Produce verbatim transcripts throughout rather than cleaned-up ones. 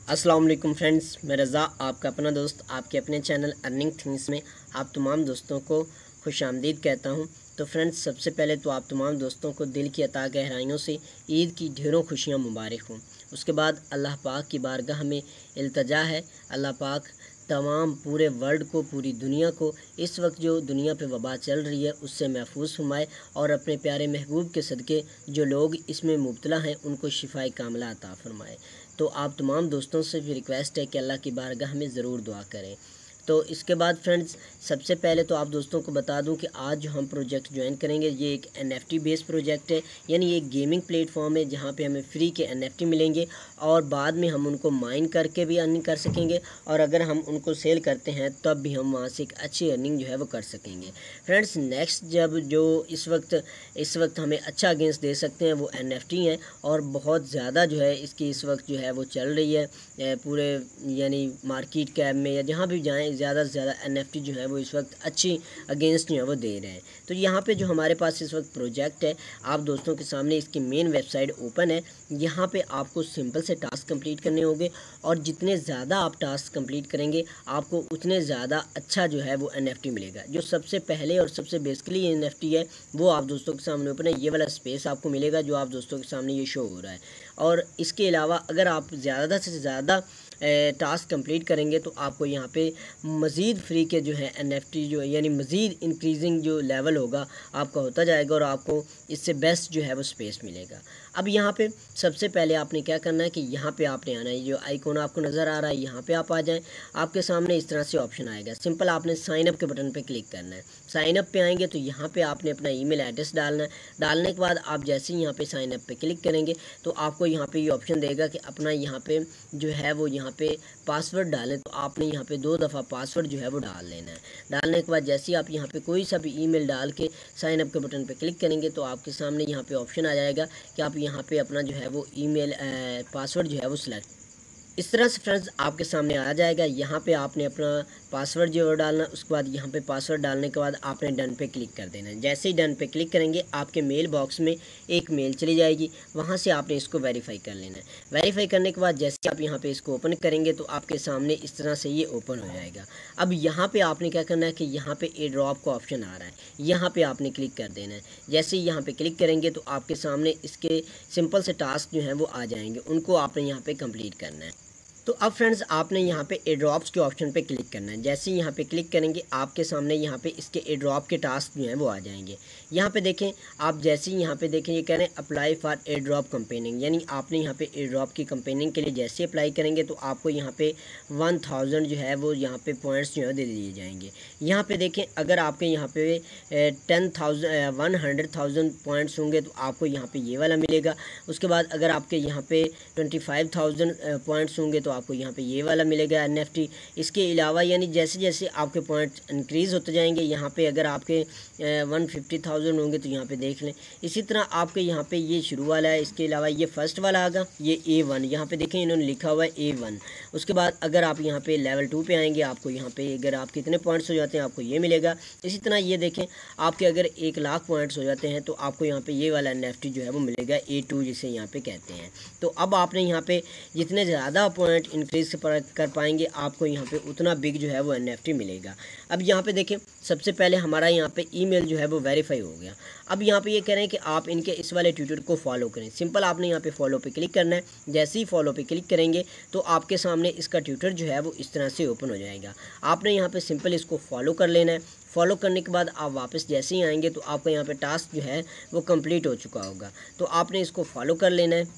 अस्सलाम वालेकुम फ्रेंड्स, मैं रज़ा आपका अपना दोस्त आपके अपने चैनल अर्निंग थिंग्स में आप तमाम दोस्तों को खुश आमदीद कहता हूं। तो फ्रेंड्स, सबसे पहले तो आप तमाम दोस्तों को दिल की अता गहराइयों से ईद की ढेरों खुशियां मुबारक हों। उसके बाद अल्लाह पाक की बारगाह में इल्तजा है, अल्लाह पाक तमाम पूरे वर्ल्ड को, पूरी दुनिया को इस वक्त जो दुनिया पे वबा चल रही है उससे महफूज फरमाए और अपने प्यारे महबूब के सदक़े जो लोग इसमें मुब्तला हैं उनको शिफाए कामिला अता फरमाए। तो आप तमाम दोस्तों से भी रिक्वेस्ट है कि अल्लाह की बारगाह में ज़रूर दुआ करें। तो इसके बाद फ्रेंड्स, सबसे पहले तो आप दोस्तों को बता दूं कि आज जो हम प्रोजेक्ट ज्वाइन करेंगे ये एक एनएफटी बेस्ड प्रोजेक्ट है, यानी ये एक गेमिंग प्लेटफॉर्म है जहां पे हमें फ्री के एनएफटी मिलेंगे और बाद में हम उनको माइन करके भी अर्निंग कर सकेंगे और अगर हम उनको सेल करते हैं तब भी हम वहां से एक अच्छी अर्निंग जो है वो कर सकेंगे। फ्रेंड्स, नेक्स्ट जब जो इस वक्त इस वक्त हमें अच्छा अगेंस्ट दे सकते हैं वो एनएफटी हैं और बहुत ज़्यादा जो है इसकी इस वक्त जो है वो चल रही है पूरे यानी मार्केट कैप में या जहाँ भी जाएँ ज़्यादा से ज़्यादा एनएफटी जो है वो इस वक्त अच्छी अगेंस्ट जो है वो दे रहे हैं। तो यहाँ पे जो हमारे पास इस वक्त प्रोजेक्ट है, आप दोस्तों के सामने इसकी मेन वेबसाइट ओपन है। यहाँ पे आपको सिंपल से टास्क कंप्लीट करने होंगे और जितने ज़्यादा आप टास्क कंप्लीट करेंगे आपको उतने ज़्यादा अच्छा जो है वो एनएफटी मिलेगा। जो सबसे पहले और सबसे बेसिकली एनएफटी है वो आप दोस्तों के सामने ओपन है। ये वाला स्पेस आपको मिलेगा जो आप दोस्तों के सामने ये शो हो रहा है। और इसके अलावा अगर आप ज़्यादा से ज़्यादा टास्क कंप्लीट करेंगे तो आपको यहाँ पे मज़ीद फ्री के जो है एनएफटी जो यानी मज़ीद इंक्रीजिंग जो लेवल होगा आपका होता जाएगा और आपको इससे बेस्ट जो है वो स्पेस मिलेगा। अब यहाँ पे सबसे पहले आपने क्या करना है कि यहाँ पे आपने आना है, जो आइकॉन आपको नज़र आ रहा है यहाँ पे आप आ जाएं। आपके सामने इस तरह से ऑप्शन आएगा, सिंपल आपने साइन अप के बटन पे क्लिक करना है। साइन अप पे आएंगे तो यहाँ पे आपने अपना ईमेल एड्रेस डालना है। डालने के बाद आप जैसे ही यहाँ पे साइन अप पे क्लिक करेंगे तो आपको यहाँ पे ये यह ऑप्शन देगा कि अपना यहाँ पे जो है वो यहाँ पे पासवर्ड डालें। तो आपने यहाँ पे दो दफ़ा पासवर्ड जो है वो डाल लेना है। डालने के बाद जैसे ही आप यहाँ पे कोई सा भी ईमेल डाल के साइन अप के बटन पे क्लिक करेंगे तो आपके सामने यहाँ पे ऑप्शन आ जाएगा कि आप यहाँ पे अपना जो है वो ईमेल पासवर्ड जो है वो सिलेक्ट, इस तरह से फ्रेंड्स आपके सामने आ जाएगा। यहाँ पे आपने अपना पासवर्ड जो है डालना, उसके बाद यहाँ पे पासवर्ड डालने के बाद आपने डन पे क्लिक कर देना है। जैसे ही डन पे क्लिक करेंगे आपके मेल बॉक्स में एक मेल चली जाएगी, वहाँ से आपने इसको वेरीफाई कर लेना है। वेरीफाई करने के बाद जैसे आप यहाँ पे इसको ओपन करेंगे तो आपके सामने इस तरह से ये ओपन हो जाएगा। अब यहाँ पे आपने क्या करना है कि यहाँ पे ए ड्रॉप का ऑप्शन आ रहा है, यहाँ पे आपने क्लिक कर देना है। जैसे ही यहाँ पे क्लिक करेंगे तो आपके सामने इसके सिंपल से टास्क जो हैं वो आ जाएंगे, उनको आपने यहाँ पे कंप्लीट करना है। तो अब फ्रेंड्स आपने यहाँ पे ए ड्रॉप्स के ऑप्शन पे क्लिक करना है। जैसे ही यहाँ पे क्लिक करेंगे आपके सामने यहाँ पे इसके ए ड्रॉप के टास्क जो हैं वो आ जाएंगे। यहाँ पे देखें, आप जैसे ही यहाँ पे देखें ये कह रहे हैं apply for airdrop campaigning, यानी आपने यहाँ पे ए ड्रॉप की कंपेनिंग के लिए जैसे अप्लाई करेंगे तो आपको यहाँ पे वन थाउजेंड जो है वो यहाँ पे पॉइंट्स जो है दे दिए जाएंगे। यहाँ पे देखें, अगर आपके यहाँ पे ten thousand one hundred thousand points होंगे तो आपको यहाँ पे ये वाला मिलेगा। उसके बाद अगर आपके यहाँ पे ट्वेंटी फाइव थाउजेंड पॉइंट्स होंगे तो आपको यहाँ पे ये वाला मिलेगा एनएफटी। इसके अलावा यानी जैसे जैसे आपके पॉइंट इंक्रीज़ होते जाएंगे, यहाँ पे अगर आपके वन फिफ्टी थाउजेंड होंगे तो यहाँ पे देख लें। इसी तरह आपके यहाँ पे ये शुरू वाला है, इसके अलावा ये फर्स्ट वाला आगा, ये ए वन, यहाँ पे देखें इन्होंने लिखा हुआ है ए वन। उसके बाद अगर आप यहाँ पे लेवल टू पे आएंगे आपको यहाँ पे अगर आप कितने पॉइंट्स हो जाते हैं आपको ये मिलेगा। इसी तरह ये देखें, आपके अगर एक लाख पॉइंट्स हो जाते हैं तो आपको यहाँ पे ये वाला एनएफटी जो है वो मिलेगा, ए टू जिसे यहाँ पे कहते हैं। तो अब आपने यहाँ पे जितने ज़्यादा पॉइंट इंक्रीज कर पाएंगे आपको यहाँ पे उतना बिग जो है वो एनएफटी मिलेगा। अब यहाँ पे देखें, सबसे पहले हमारा यहाँ पे ईमेल जो है वो वेरीफाई हो गया। अब यहाँ पे ये कह रहे हैं कि आप इनके इस वाले ट्यूटर को फॉलो करें। सिंपल आपने यहाँ पे फॉलो पे क्लिक करना है। जैसे ही फॉलो पे क्लिक करेंगे तो आपके सामने इसका ट्यूटर जो है वो इस तरह से ओपन हो जाएगा। आपने यहाँ पे सिंपल इसको फॉलो कर लेना है। फॉलो करने के बाद आप वापस जैसे ही आएंगे तो आपका यहाँ पे टास्क जो है वो कंप्लीट हो चुका होगा। तो आपने इसको फॉलो कर लेना है।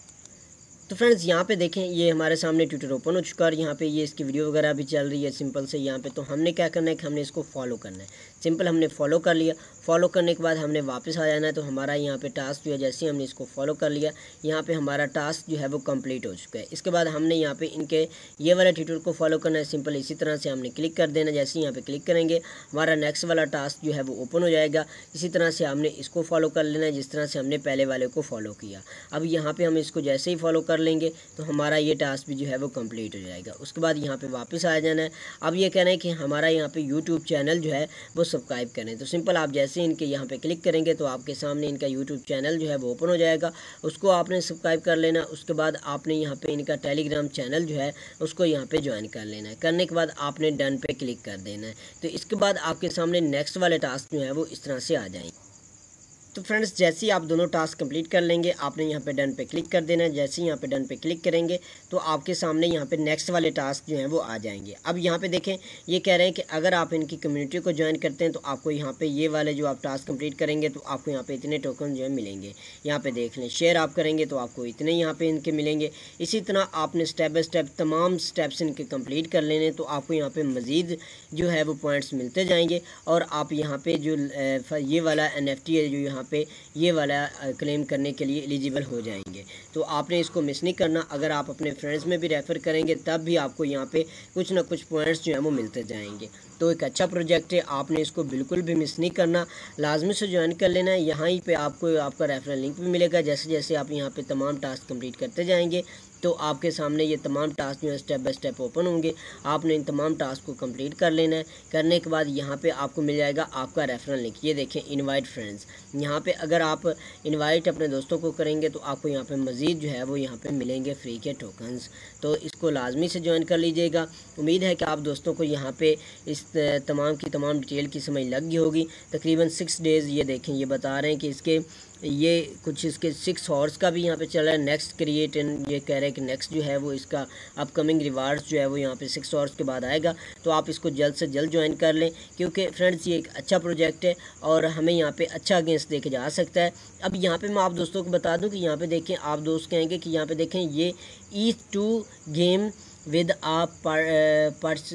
तो फ्रेंड्स यहाँ पे देखें, ये हमारे सामने ट्विटर ओपन हो चुका है और यहाँ पे ये इसकी वीडियो वगैरह भी चल रही है सिंपल से यहाँ पे। तो हमने क्या करना है कि हमने इसको फॉलो करना है। सिंपल हमने फॉलो कर लिया। फॉलो करने के बाद हमने वापस आ जाना है। तो हमारा यहाँ पे टास्क जो है जैसे ही हमने इसको फॉलो कर लिया, यहाँ पे हमारा टास्क जो है वो कंप्लीट हो चुका है। इसके बाद हमने यहाँ पे इनके ये वाला ट्विटर को फॉलो करना है। सिंपल इसी तरह से हमने क्लिक कर देना। जैसे ही यहाँ पे क्लिक करेंगे हमारा नेक्स्ट वाला टास्क जो है वो ओपन हो जाएगा। इसी तरह से हमने इसको फॉलो कर लेना है जिस तरह से हमने पहले वाले को फॉलो किया। अब यहाँ पर हम इसको जैसे ही फॉलो कर कर लेंगे तो हमारा ये टास्क भी जो है वो कंप्लीट हो जाएगा। उसके बाद यहाँ पे वापस आ जाना है। अब ये कह रहे हैं कि हमारा यहाँ पे यूट्यूब चैनल जो है वो सब्सक्राइब करें, तो सिंपल आप जैसे इनके यहाँ पे क्लिक करेंगे तो आपके सामने इनका यूट्यूब चैनल जो है वो ओपन हो जाएगा। उसको आपने सब्सक्राइब कर लेना। उसके बाद आपने यहाँ पे इनका टेलीग्राम चैनल जो है उसको यहाँ पे ज्वाइन कर लेना है। करने के बाद आपने डन पे क्लिक कर देना है। तो इसके बाद आपके सामने नेक्स्ट वाले टास्क जो है वो इस तरह से आ जाएंगे। तो फ्रेंड्स जैसे ही आप दोनों टास्क कंप्लीट कर लेंगे आपने यहाँ पे डन पे क्लिक कर देना है। जैसे ही यहाँ पे डन पे क्लिक करेंगे तो आपके सामने यहाँ पे नेक्स्ट वाले टास्क जो हैं वो आ जाएंगे। अब यहाँ पे देखें ये कह रहे हैं कि अगर आप इनकी कम्युनिटी को ज्वाइन करते हैं तो आपको यहाँ पे ये वाले जो आप टास्क कंप्लीट करेंगे तो आपको यहाँ पे इतने टोकन जो है मिलेंगे। यहाँ पे देख लें, शेयर आप करेंगे तो आपको इतने यहाँ पे इनके मिलेंगे। इसी तरह आपने स्टेप बाय स्टेप तमाम स्टेप्स इनके कंप्लीट कर लेने तो आपको यहाँ पे मज़ीद जो है वो पॉइंट्स मिलते जाएंगे और आप यहाँ पे जो ये वाला एन एफ टी है जो यहाँ पे ये वाला क्लेम करने के लिए एलिजिबल हो जाएंगे। तो आपने इसको मिस नहीं करना। अगर आप अपने फ्रेंड्स में भी रेफ़र करेंगे तब भी आपको यहाँ पे कुछ ना कुछ पॉइंट्स जो हैं वो मिलते जाएंगे। तो एक अच्छा प्रोजेक्ट है, आपने इसको बिल्कुल भी मिस नहीं करना, लाजमी से ज्वाइन कर लेना है। यहाँ ही पे आपको आपका रेफरल लिंक भी मिलेगा। जैसे जैसे आप यहाँ पे तमाम टास्क कंप्लीट करते जाएंगे तो आपके सामने ये तमाम टास्क जो है स्टेप बाय स्टेप ओपन होंगे। आपने इन तमाम टास्क को कंप्लीट कर लेना है। करने के बाद यहाँ पे आपको मिल जाएगा आपका रेफरल लिंक। ये देखें, इनवाइट फ्रेंड्स। यहाँ पे अगर आप इनवाइट अपने दोस्तों को करेंगे तो आपको यहाँ पे मज़ीद जो है वो यहाँ पे मिलेंगे फ्री के टोकन्स। तो इसको लाजमी से ज्वाइन कर लीजिएगा। उम्मीद है कि आप दोस्तों को यहाँ पे इस तमाम की तमाम डिटेल की समझ लग गई होगी। तकरीबन सिक्स डेज़ ये देखें, ये बता रहे हैं कि इसके ये कुछ इसके सिक्स हॉर्स का भी यहाँ पे चल रहा है। नेक्स्ट क्रिएट एंड ये कह रहे हैं कि नेक्स्ट जो है वो इसका अपकमिंग रिवार्ड्स जो है वो यहाँ पे सिक्स हॉर्स के बाद आएगा। तो आप इसको जल्द से जल्द ज्वाइन कर लें क्योंकि फ्रेंड्स ये एक अच्छा प्रोजेक्ट है और हमें यहाँ पे अच्छा अगेंस्ट देके जा सकता है। अब यहाँ पे मैं आप दोस्तों को बता दूँ कि यहाँ पे देखें, आप दोस्त कहेंगे कि यहाँ पे देखें ये E two game with a purse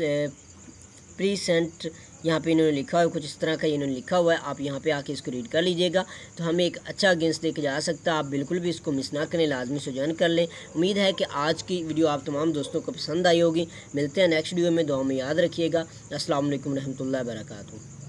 present यहाँ पे इन्होंने लिखा हुआ है, कुछ इस तरह का इन्होंने लिखा हुआ है। आप यहाँ पे आके इसको रीड कर लीजिएगा तो हमें एक अच्छा अगेंस्ट देके जा सकता है। आप बिल्कुल भी इसको मिस ना करें, लाजमी से ज्वाइन कर लें। उम्मीद है कि आज की वीडियो आप तमाम दोस्तों को पसंद आई होगी। मिलते हैं नेक्स्ट वीडियो में, दुआ में याद रखिएगा। अस्सलाम वालेकुम रहमतुल्लाहि व बरकातुहू।